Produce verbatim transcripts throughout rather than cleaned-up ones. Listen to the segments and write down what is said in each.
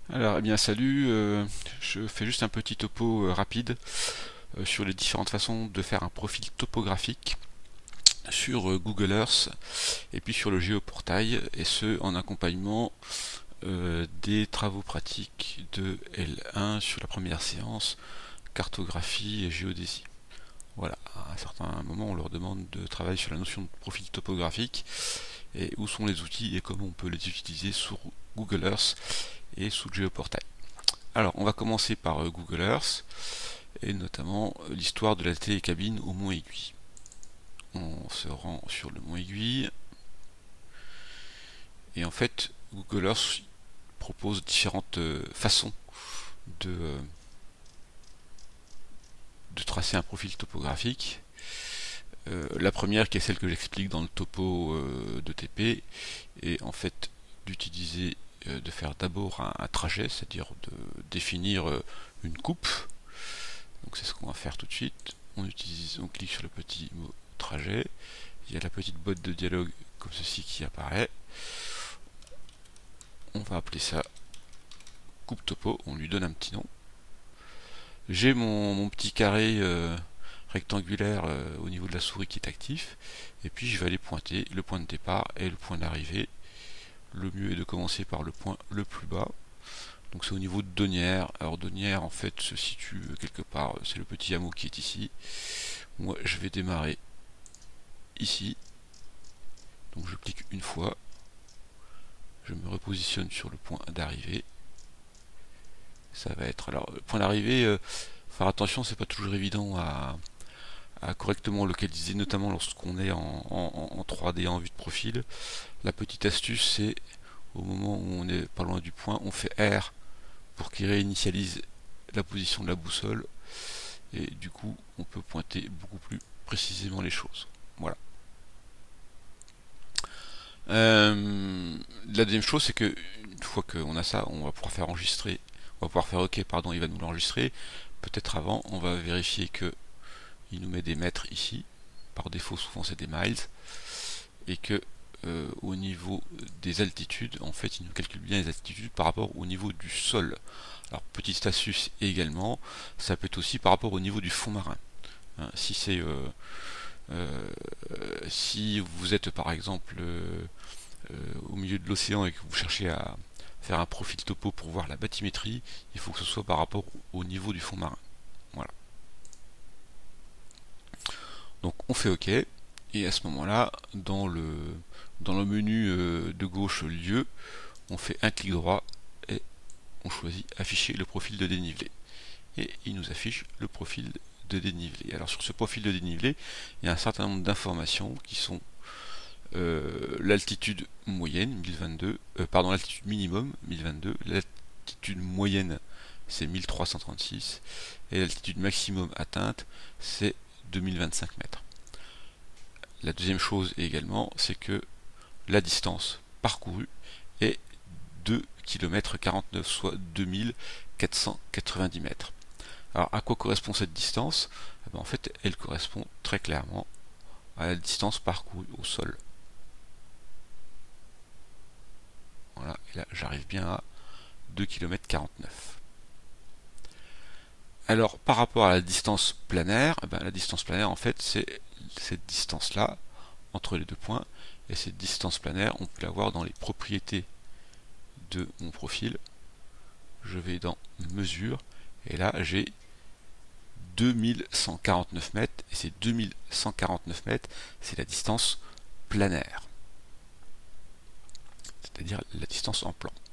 Alors, eh bien, salut, euh, je fais juste un petit topo euh, rapide euh, sur les différentes façons de faire un profil topographique sur euh, Google Earth et puis sur le géoportail, et ce en accompagnement euh, des travaux pratiques de L un sur la première séance, cartographie et géodésie. Voilà, à un certain moment, on leur demande de travailler sur la notion de profil topographique et où sont les outils et comment on peut les utiliser sur Google Earth et sous le géoportail. Alors, on va commencer par euh, Google Earth, et notamment euh, l'histoire de la télécabine au Mont Aiguille. On se rend sur le Mont Aiguille, et en fait, Google Earth propose différentes euh, façons de, euh, de tracer un profil topographique. Euh, la première, qui est celle que j'explique dans le topo euh, de T P, est en fait d'utiliser, euh, de faire d'abord un, un trajet, c'est-à-dire de définir euh, une coupe. Donc c'est ce qu'on va faire tout de suite. On utilise, on clique sur le petit mot trajet. Il y a la petite boîte de dialogue comme ceci qui apparaît. On va appeler ça coupe topo. On lui donne un petit nom. J'ai mon, mon petit carré euh, rectangulaire euh, au niveau de la souris qui est actif. Et puis je vais aller pointer le point de départ et le point d'arrivée. Le mieux est de commencer par le point le plus bas. Donc c'est au niveau de Donière. Alors Donière en fait se situe quelque part, c'est le petit hameau qui est ici. Moi je vais démarrer ici. Donc je clique une fois. Je me repositionne sur le point d'arrivée. Ça va être. Alors le point d'arrivée, euh, faire attention, c'est pas toujours évident à, à correctement localiser, notamment lorsqu'on est en, en, en trois D en vue de profil. La petite astuce, c'est au moment où on est pas loin du point, on fait R pour qu'il réinitialise la position de la boussole, et du coup on peut pointer beaucoup plus précisément les choses. Voilà. Euh, la deuxième chose, c'est que une fois qu'on a ça, on va pouvoir faire enregistrer, on va pouvoir faire OK, pardon, il va nous l'enregistrer. Peut-être avant, on va vérifier que il nous met des mètres ici. Par défaut, souvent c'est des miles, et que euh, au niveau des altitudes, en fait, il nous calcule bien les altitudes par rapport au niveau du sol. Alors, petite astuce également, ça peut être aussi par rapport au niveau du fond marin. Hein, si c'est euh, euh, si vous êtes par exemple euh, euh, au milieu de l'océan et que vous cherchez à faire un profil topo pour voir la bathymétrie, il faut que ce soit par rapport au niveau du fond marin. Voilà. Donc on fait OK, et à ce moment-là, dans le, dans le menu euh, de gauche lieu, on fait un clic droit et on choisit afficher le profil de dénivelé. Et il nous affiche le profil de dénivelé. Alors sur ce profil de dénivelé, il y a un certain nombre d'informations qui sont euh, l'altitude moyenne mille vingt-deux, euh, pardon, l'altitude minimum mille vingt-deux, l'altitude moyenne c'est mille trois cent trente-six, et l'altitude maximum atteinte c'est deux mille vingt-cinq mètres. La deuxième chose également, c'est que la distance parcourue est deux kilomètres quarante-neuf, soit deux mille quatre cent quatre-vingt-dix mètres. Alors à quoi correspond cette distance? Eh bien, en fait, elle correspond très clairement à la distance parcourue au sol. Voilà, et là j'arrive bien à deux kilomètres quarante-neuf. Alors par rapport à la distance planaire, eh bien, la distance planaire en fait c'est cette distance là entre les deux points, et cette distance planaire on peut la voir dans les propriétés de mon profil. Je vais dans mesure, et là j'ai deux mille cent quarante-neuf mètres, et ces deux mille cent quarante-neuf mètres c'est la distance planaire, c'est-à-dire la distance en plan.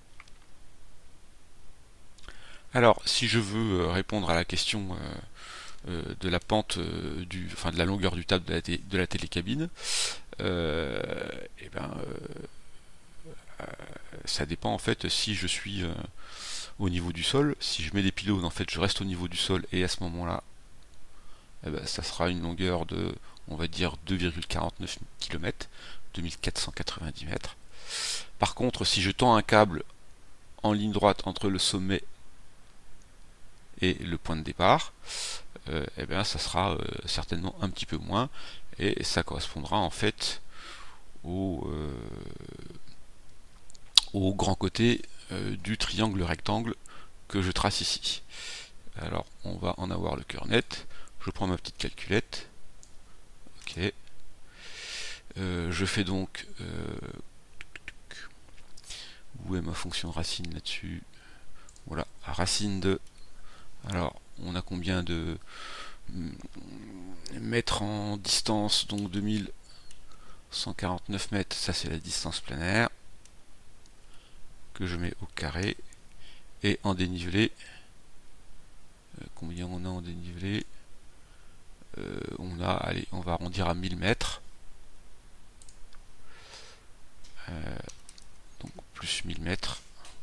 Alors, si je veux répondre à la question euh, de la pente, euh, du, enfin de la longueur du table de la, de la télécabine, euh, et ben, euh, ça dépend en fait si je suis euh, au niveau du sol. Si je mets des pylônes, en fait, je reste au niveau du sol, et à ce moment-là, eh ben, ça sera une longueur de, on va dire, deux virgule quarante-neuf kilomètres, deux mille quatre cent quatre-vingt-dix mètres. Par contre, si je tends un câble en ligne droite entre le sommet et le point de départ, euh, eh bien ça sera euh, certainement un petit peu moins, et ça correspondra en fait au, euh, au grand côté euh, du triangle rectangle que je trace ici. Alors on va en avoir le cœur net. Je prends ma petite calculette. Ok. Euh, je fais donc euh, où est ma fonction racine là-dessus? Voilà, racine de. Alors on a combien de mètres en distance? Donc deux mille cent quarante-neuf mètres, ça c'est la distance planaire que je mets au carré. Et en dénivelé, euh, combien on a en dénivelé? euh, On a, allez, on va arrondir à mille mètres. Euh, donc plus mille mètres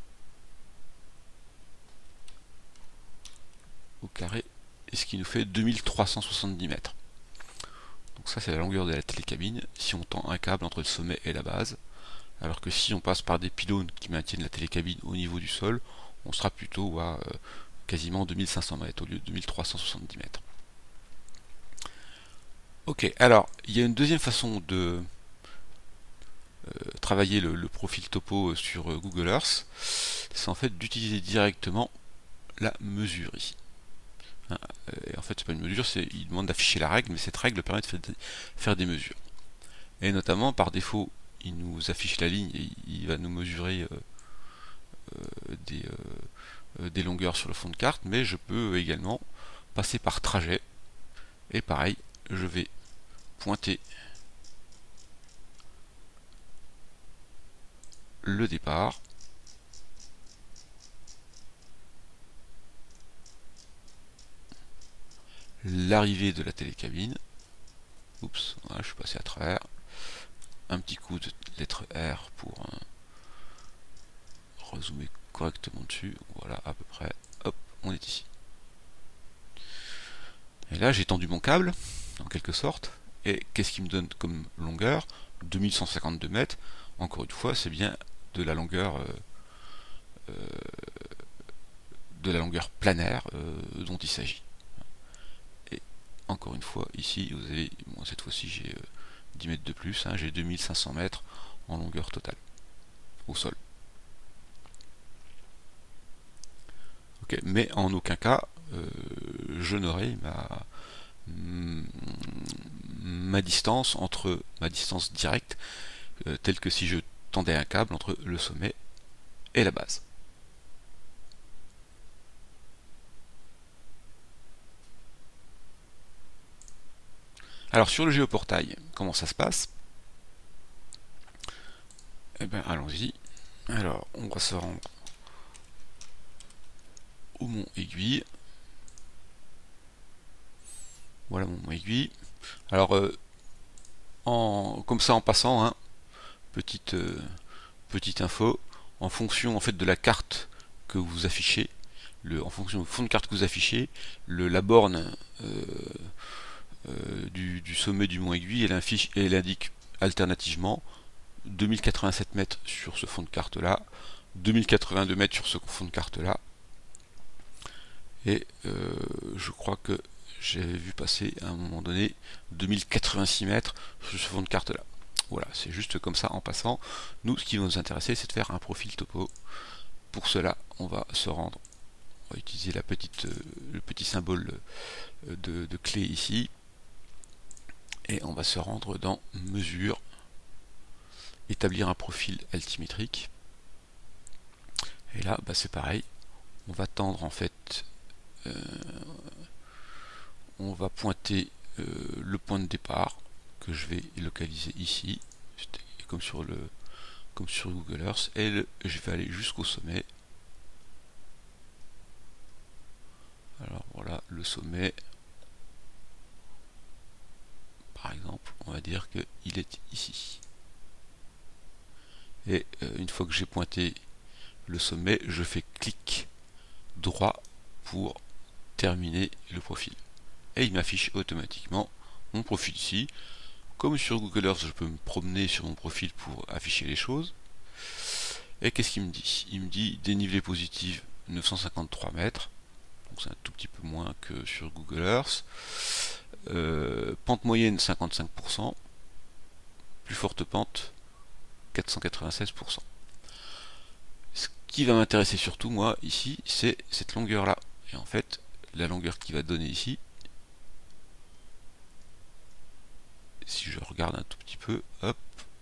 au carré, et ce qui nous fait deux mille trois cent soixante-dix mètres. Donc ça c'est la longueur de la télécabine si on tend un câble entre le sommet et la base, alors que si on passe par des pylônes qui maintiennent la télécabine au niveau du sol, on sera plutôt à euh, quasiment deux mille cinq cents mètres au lieu de deux mille trois cent soixante-dix mètres. Ok, alors il y a une deuxième façon de euh, travailler le, le profil topo sur euh, Google Earth, c'est en fait d'utiliser directement la mesure ici. Hein, et en fait c'est pas une mesure, c'est il demande d'afficher la règle, mais cette règle permet de faire des, faire des mesures. Et notamment par défaut, il nous affiche la ligne et il va nous mesurer euh, euh, des, euh, des longueurs sur le fond de carte, mais je peux également passer par trajet. Et pareil, je vais pointer le départ, l'arrivée de la télécabine. Oups, voilà, je suis passé à travers. Un petit coup de lettre R pour euh, rezoomer correctement dessus. Voilà, à peu près. Hop, on est ici. Et là, j'ai tendu mon câble, en quelque sorte. Et qu'est-ce qui me donne comme longueur? deux mille cent cinquante-deux mètres. Encore une fois, c'est bien de la longueur euh, euh, de la longueur planaire euh, dont il s'agit. Et encore une fois, ici, vous avez, bon, cette fois-ci, j'ai euh, dix mètres de plus. Hein, j'ai deux mille cinq cents mètres en longueur totale au sol. Okay, mais en aucun cas, euh, je n'aurai ma ma distance entre ma distance directe euh, telle que si je tendais un câble entre le sommet et la base. Alors sur le géoportail, comment ça se passe? Eh bien allons-y. Alors on va se rendre au mont Aiguille. Voilà mon mont Aiguille. Alors euh, en, comme ça en passant, hein, petite euh, petite info, en fonction en fait de la carte que vous affichez, le, en fonction du fond de carte que vous affichez, le, la borne euh, euh, du, du sommet du mont Aiguille, elle, affiche, elle indique alternativement deux mille quatre-vingt-sept mètres sur ce fond de carte là, deux mille quatre-vingt-deux mètres sur ce fond de carte là, et euh, je crois que j'ai vu passer à un moment donné deux mille quatre-vingt-six mètres sur ce fond de carte là. Voilà, c'est juste comme ça en passant. Nous, ce qui va nous intéresser, c'est de faire un profil topo. Pour cela, on va se rendre, on va utiliser la petite, euh, le petit symbole de, de clé ici, et on va se rendre dans mesure, établir un profil altimétrique. Et là, bah, c'est pareil, on va tendre en fait, euh, on va pointer euh, le point de départ que je vais localiser ici, comme sur le comme sur Google Earth, et le, je vais aller jusqu'au sommet. Alors voilà le sommet, par exemple, on va dire qu'il est ici. Et euh, une fois que j'ai pointé le sommet, je fais clic droit pour terminer le profil. Et il m'affiche automatiquement mon profil ici. Comme sur Google Earth, je peux me promener sur mon profil pour afficher les choses. Et qu'est-ce qu'il me dit? Il me dit dénivelé positif neuf cent cinquante-trois mètres. Donc c'est un tout petit peu moins que sur Google Earth. Euh, pente moyenne cinquante-cinq pour cent. Plus forte pente quatre cent quatre-vingt-seize pour cent. Ce qui va m'intéresser surtout, moi, ici, c'est cette longueur-là. Et en fait, la longueur qui va donner ici, si je regarde un tout petit peu, hop,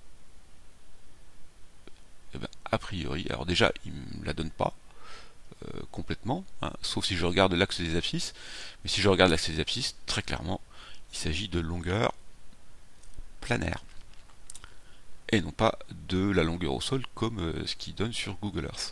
et ben, a priori, alors déjà, il me la donne pas euh, complètement, hein, sauf si je regarde l'axe des abscisses, mais si je regarde l'axe des abscisses, très clairement, il s'agit de longueur planaire, et non pas de la longueur au sol comme euh, ce qui donne sur Google Earth.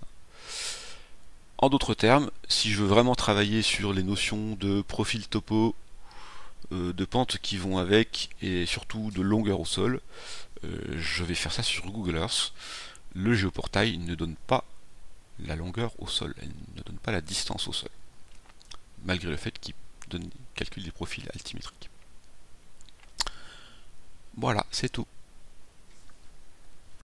En d'autres termes, si je veux vraiment travailler sur les notions de profil topo, euh, de pente qui vont avec, et surtout de longueur au sol, euh, je vais faire ça sur Google Earth. Le géoportail ne donne pas la longueur au sol, elle ne donne pas la distance au sol, malgré le fait qu'il donne, calcule des profils altimétriques. Voilà, c'est tout.